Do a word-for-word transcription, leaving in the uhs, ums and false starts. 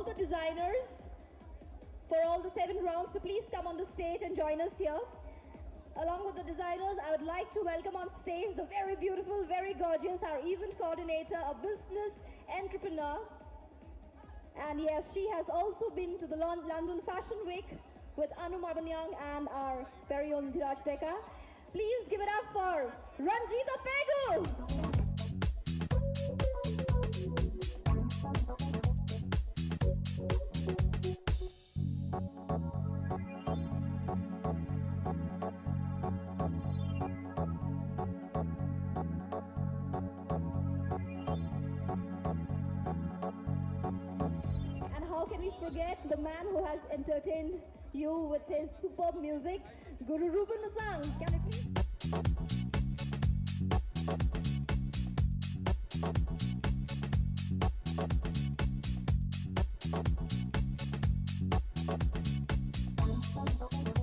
the designers for all the seven rounds to please come on the stage and join us here. Along with the designers, I would like to welcome on stage the very beautiful, very gorgeous, our event coordinator, a business entrepreneur. And yes, she has also been to the London Fashion Week with Anu Marbanyang and our very own Dhiraj Deka. Please give it up for Ranjita Pegu! And how can we forget the man who has entertained you with his superb music, Guru Ruben Musang. Can you please? Thank you.